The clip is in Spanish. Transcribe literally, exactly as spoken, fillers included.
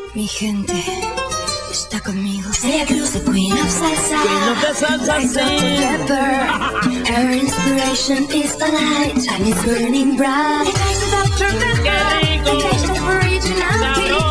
Mi gente está conmigo. Celia Cruz, the queen of salsa. Queen of the salsa scene. Her inspiration is the light and it's burning bright. It tastes of ¡Qué rico! originality.